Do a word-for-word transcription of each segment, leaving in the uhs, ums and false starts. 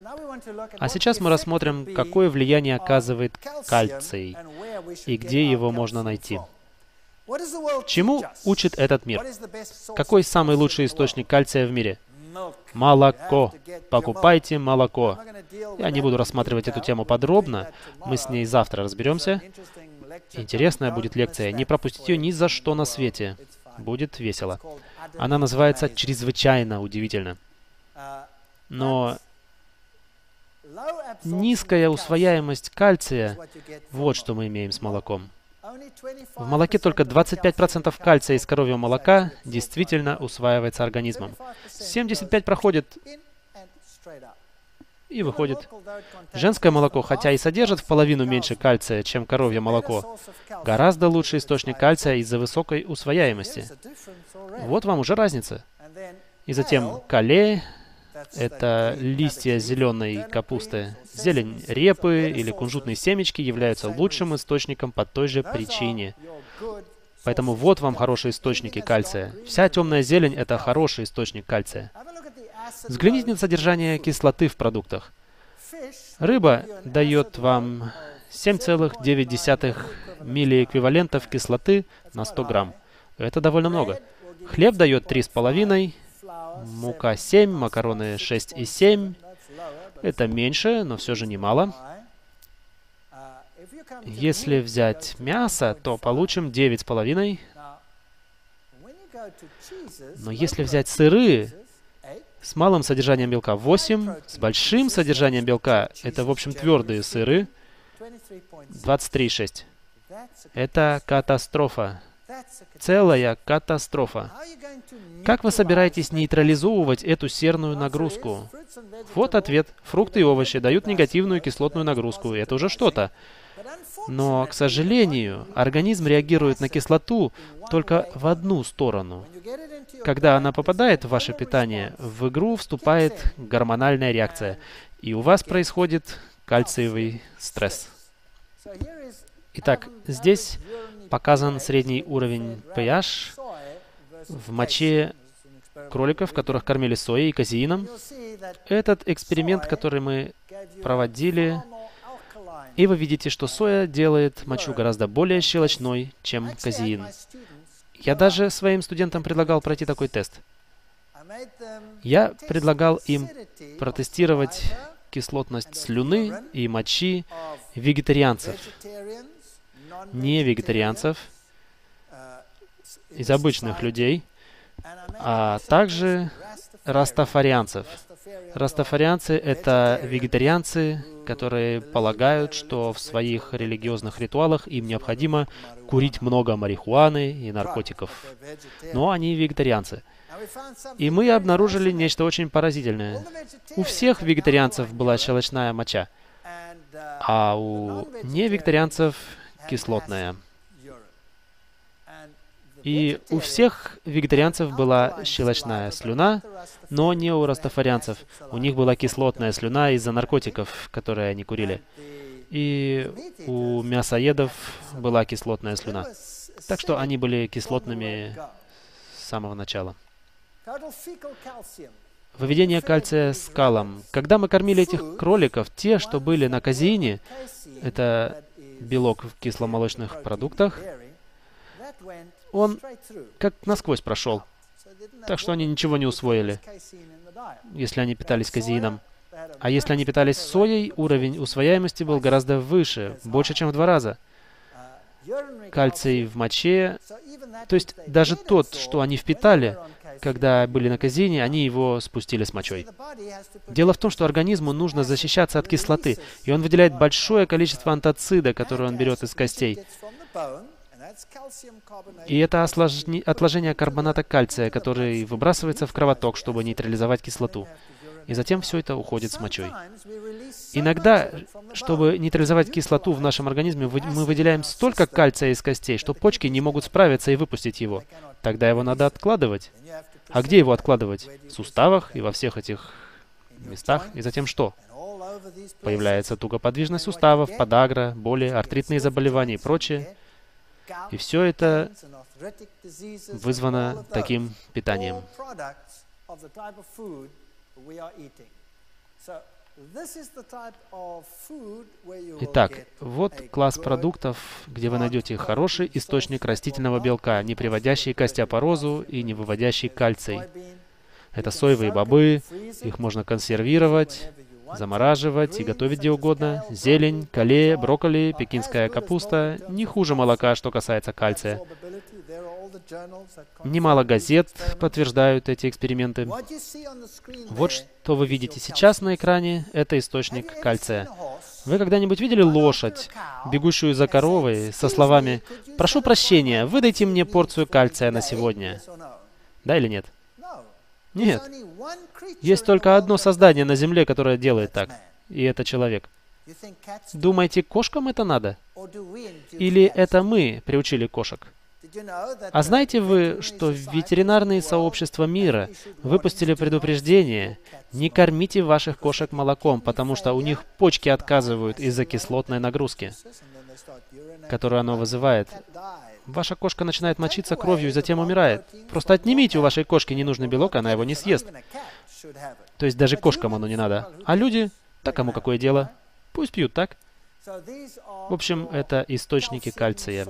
А сейчас мы рассмотрим, какое влияние оказывает кальций и где его можно найти. Чему учит этот мир? Какой самый лучший источник кальция в мире? Молоко. Покупайте молоко. Я не буду рассматривать эту тему подробно. Мы с ней завтра разберемся. Интересная будет лекция. Не пропустите ее ни за что на свете. Будет весело. Она называется «Чрезвычайно удивительно». Но низкая усвояемость кальция — вот что мы имеем с молоком. В молоке только двадцать пять процентов кальция из коровьего молока действительно усваивается организмом. семьдесят пять процентов проходит и выходит. Женское молоко, хотя и содержит в половину меньше кальция, чем коровье молоко, гораздо лучший источник кальция из-за высокой усвояемости. Вот вам уже разница. И затем кале — это листья зеленой капусты. Зелень репы или кунжутные семечки являются лучшим источником по той же причине. Поэтому вот вам хорошие источники кальция. Вся темная зелень — это хороший источник кальция. Взгляните на содержание кислоты в продуктах. Рыба дает вам семь целых девять десятых миллиэквивалентов кислоты на сто грамм. Это довольно много. Хлеб дает три с половиной, мука семь, макароны шесть и семь. Это меньше, но все же немало. Если взять мясо, то получим девять с половиной. Но если взять сыры с малым содержанием белка восемь, с большим содержанием белка, это, в общем, твердые сыры, двадцать три и шесть. Это катастрофа. Целая катастрофа. Как вы собираетесь нейтрализовывать эту серную нагрузку? Вот ответ. Фрукты и овощи дают негативную кислотную нагрузку. Это уже что-то. Но, к сожалению, организм реагирует на кислоту только в одну сторону. Когда она попадает в ваше питание, в игру вступает гормональная реакция, и у вас происходит кальциевый стресс. Итак, здесь показан средний уровень pH в моче кроликов, которых кормили соей и казеином. Этот эксперимент, который мы проводили, и вы видите, что соя делает мочу гораздо более щелочной, чем казеин. Я даже своим студентам предлагал пройти такой тест. Я предлагал им протестировать кислотность слюны и мочи вегетарианцев, не вегетарианцев, из обычных людей, а также растафарианцев. Растафарианцы — это вегетарианцы, которые полагают, что в своих религиозных ритуалах им необходимо курить много марихуаны и наркотиков. Но они вегетарианцы. И мы обнаружили нечто очень поразительное. У всех вегетарианцев была щелочная моча, а у невегетарианцев кислотная. И у всех вегетарианцев была щелочная слюна, но не у растафарианцев. У них была кислотная слюна из-за наркотиков, которые они курили. И у мясоедов была кислотная слюна. Так что они были кислотными с самого начала. Выведение кальция с калом. Когда мы кормили этих кроликов, те, что были на казеине, это белок в кисломолочных продуктах, он как насквозь прошел. Так что они ничего не усвоили, если они питались казеином. А если они питались соей, уровень усвояемости был гораздо выше, больше, чем в два раза. Кальций в моче, то есть даже тот, что они впитали, когда были на казеине, они его спустили с мочой. Дело в том, что организму нужно защищаться от кислоты, и он выделяет большое количество антоцида, которое он берет из костей. И это осложни... отложение карбоната кальция, который выбрасывается в кровоток, чтобы нейтрализовать кислоту. И затем все это уходит с мочой. Иногда, чтобы нейтрализовать кислоту в нашем организме, мы выделяем столько кальция из костей, что почки не могут справиться и выпустить его. Тогда его надо откладывать. А где его откладывать? В суставах и во всех этих местах. И затем что? Появляется тугоподвижность суставов, подагра, боли, артритные заболевания и прочее. И все это вызвано таким питанием. Итак, вот класс продуктов, где вы найдете хороший источник растительного белка, не приводящий к остеопорозу и не выводящий кальций. Это соевые бобы, их можно консервировать, замораживать и готовить где угодно. Зелень, колея, брокколи, пекинская капуста не хуже молока, что касается кальция. Немало газет подтверждают эти эксперименты. Вот что вы видите сейчас на экране, это источник кальция. Вы когда-нибудь видели лошадь, бегущую за коровой, со словами «Прошу прощения, выдайте мне порцию кальция на сегодня»? Да или нет? Нет. Есть только одно создание на Земле, которое делает так, и это человек. Думаете, кошкам это надо? Или это мы приучили кошек? А знаете вы, что ветеринарные сообщества мира выпустили предупреждение: не кормите ваших кошек молоком, потому что у них почки отказывают из-за кислотной нагрузки, которую оно вызывает. Ваша кошка начинает мочиться кровью и затем умирает. Просто отнимите у вашей кошки ненужный белок, она его не съест. То есть даже кошкам оно не надо. А люди? Да кому какое дело? Пусть пьют, так? В общем, это источники кальция.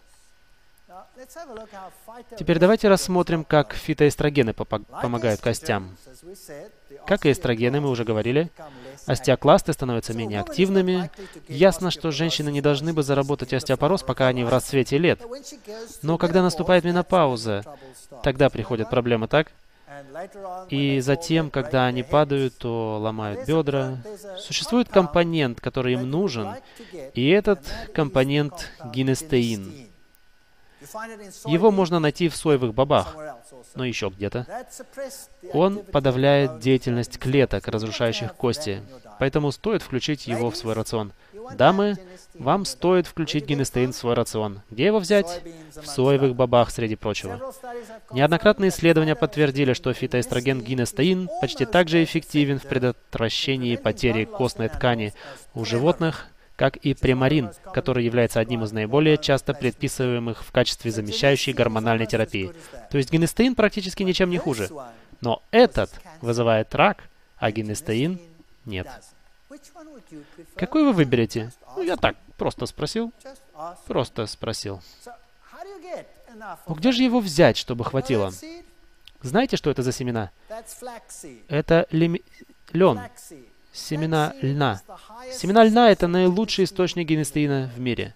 Теперь давайте рассмотрим, как фитоэстрогены помогают костям. Как и эстрогены, мы уже говорили, остеокласты становятся менее активными. Ясно, что женщины не должны бы заработать остеопороз, пока они в расцвете лет. Но когда наступает менопауза, тогда приходят проблемы, так? И затем, когда они падают, то ломают бедра. Существует компонент, который им нужен, и этот компонент гинестеин. Его можно найти в соевых бобах, но еще где-то. Он подавляет деятельность клеток, разрушающих кости, поэтому стоит включить его в свой рацион. Дамы, вам стоит включить гинестеин в свой рацион. Где его взять? В соевых бобах, среди прочего. Неоднократные исследования подтвердили, что фитоэстроген гинестеин почти так же эффективен в предотвращении потери костной ткани у животных, как и премарин, который является одним из наиболее часто предписываемых в качестве замещающей гормональной терапии. То есть гинестеин практически ничем не хуже. Но этот вызывает рак, а гинестеин нет. Какой вы выберете? Ну, я так, просто спросил. Просто спросил. Ну, где же его взять, чтобы хватило? Знаете, что это за семена? Это лем... лен. Семена льна. Семена льна — это наилучший источник гинестеина в мире.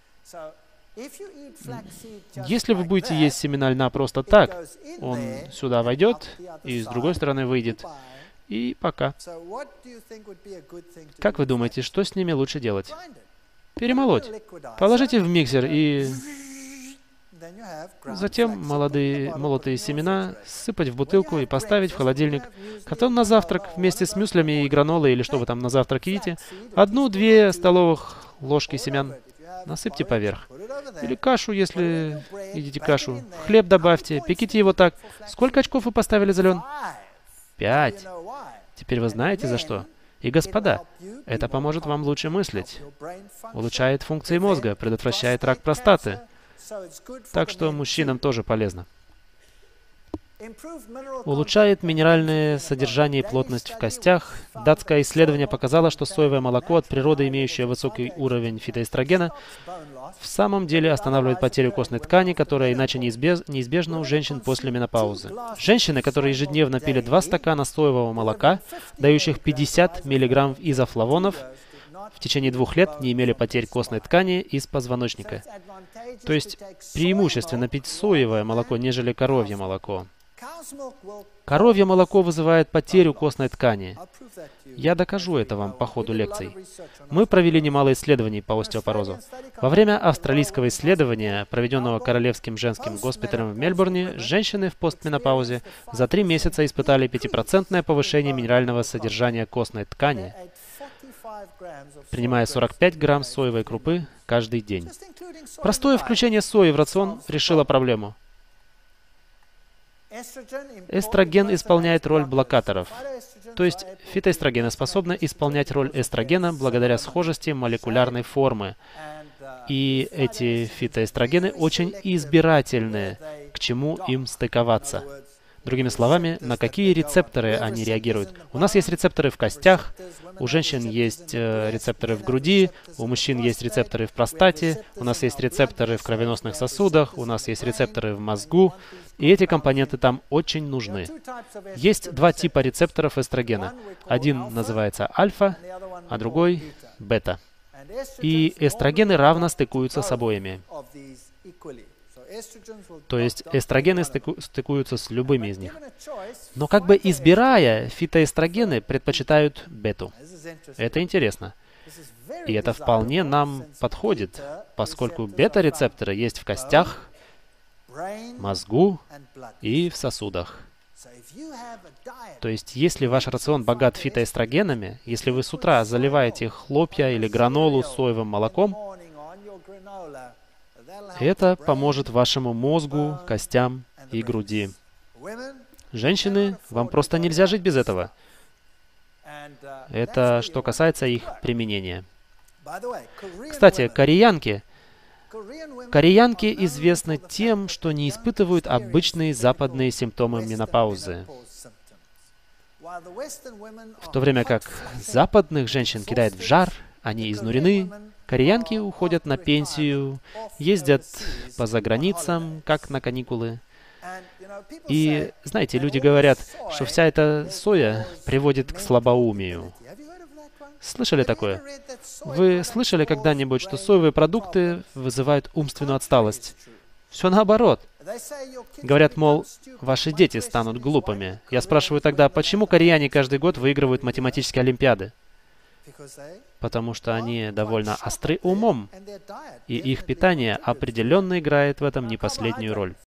Если вы будете есть семена льна просто так, он сюда войдет и с другой стороны выйдет. И пока. Как вы думаете, что с ними лучше делать? Перемолоть. Положите в миксер и... Затем молодые, молотые семена сыпать в бутылку и поставить в холодильник. Потом на завтрак вместе с мюслями и гранолой, или что вы там на завтрак едите, одну-две столовых ложки семян насыпьте поверх. Или кашу, если едите кашу. Хлеб добавьте, пеките его так. Сколько очков вы поставили за лен? Пять. Теперь вы знаете за что? И, господа, это поможет вам лучше мыслить. Улучшает функции мозга, предотвращает рак простаты. Так что мужчинам тоже полезно. Улучшает минеральное содержание и плотность в костях. Датское исследование показало, что соевое молоко, от природы имеющее высокий уровень фитоэстрогена, в самом деле останавливает потерю костной ткани, которая иначе неизбеж... неизбежна у женщин после менопаузы. Женщины, которые ежедневно пили два стакана соевого молока, дающих пятьдесят миллиграмм изофлавонов, в течение двух лет не имели потерь костной ткани из позвоночника. То есть преимущественно пить соевое молоко, нежели коровье молоко. Коровье молоко вызывает потерю костной ткани. Я докажу это вам по ходу лекций. Мы провели немало исследований по остеопорозу. Во время австралийского исследования, проведенного Королевским женским госпиталем в Мельбурне, женщины в постменопаузе за три месяца испытали пятипроцентное повышение минерального содержания костной ткани, принимая сорок пять грамм соевой крупы каждый день. Простое включение сои в рацион решило проблему. Эстроген исполняет роль блокаторов. То есть фитоэстрогены способны исполнять роль эстрогена благодаря схожести молекулярной формы. И эти фитоэстрогены очень избирательны, к чему им стыковаться. Другими словами, на какие рецепторы они реагируют. У нас есть рецепторы в костях, у женщин есть э, рецепторы в груди, у мужчин есть рецепторы в простате, у нас есть рецепторы в кровеносных сосудах, у нас есть рецепторы в мозгу, и эти компоненты там очень нужны. Есть два типа рецепторов эстрогена. Один называется альфа, а другой бета. И эстрогены равно стыкуются с обоими. То есть эстрогены стыку, стыкуются с любыми из них. Но как бы избирая, фитоэстрогены предпочитают бету. Это интересно. И это вполне нам подходит, поскольку бета-рецепторы есть в костях, мозгу и в сосудах. То есть, если ваш рацион богат фитоэстрогенами, если вы с утра заливаете хлопья или гранолу соевым молоком, это поможет вашему мозгу, костям и груди. Женщины, вам просто нельзя жить без этого. Это что касается их применения. Кстати, кореянки. Кореянки известны тем, что не испытывают обычные западные симптомы менопаузы. В то время как западных женщин кидает в жар, они изнурены, кореянки уходят на пенсию, ездят по заграницам, как на каникулы. И, знаете, люди говорят, что вся эта соя приводит к слабоумию. Слышали такое? Вы слышали когда-нибудь, что соевые продукты вызывают умственную отсталость? Все наоборот. Говорят, мол, ваши дети станут глупыми. Я спрашиваю тогда, почему кореяне каждый год выигрывают математические олимпиады? Потому что они довольно остры умом, и их питание определенно играет в этом не последнюю роль.